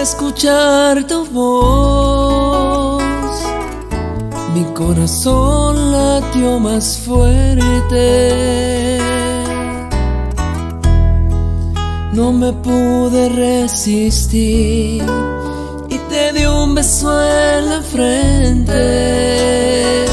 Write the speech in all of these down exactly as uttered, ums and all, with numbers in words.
escuchar tu voz, mi corazón latió más fuerte. No me pude resistir y te di un beso en la frente.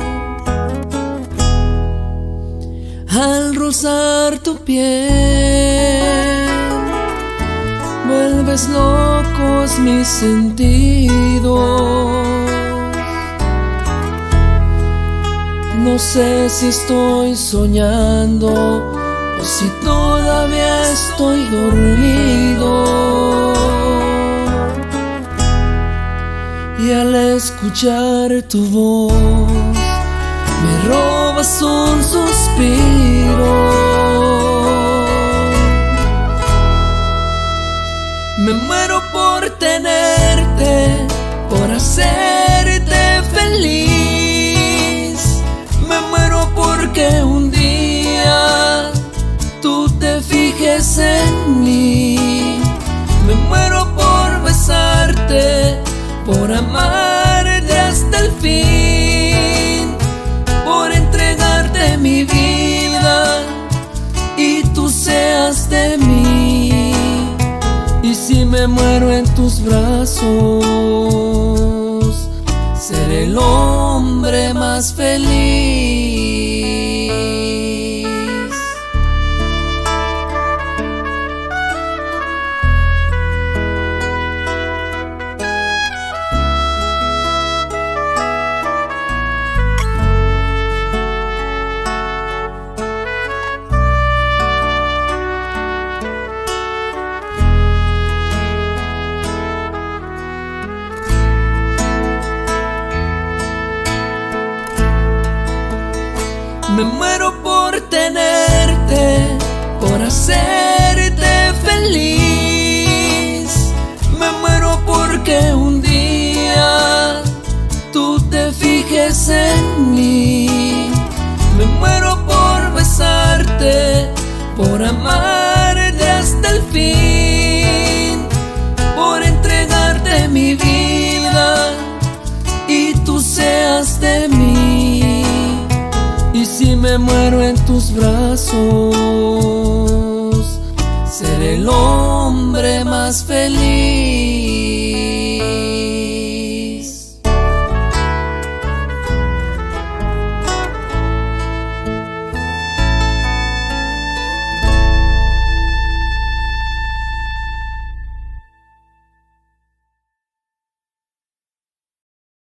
Al rozar tu piel, vuelves locos mis sentidos. No sé si estoy soñando o si todavía estoy dormido. Y al escuchar tu voz, me robas un suspiro. Me muero por tenerte, por hacerte feliz. Me muero porque un día tú te fijes en mí. Me muero por besarte, por amarte hasta el fin, por entregarte mi vida y tú seas de mí. Y si me muero en tus brazos, seré el hombre más feliz. Me muero por tenerte, por hacerte feliz. Me muero porque un día tú te fijes en mí. Me muero por besarte, por amarte hasta el fin, por entregarte mi vida y tú seas de mí. Y si me muero en tus brazos, seré el hombre más feliz.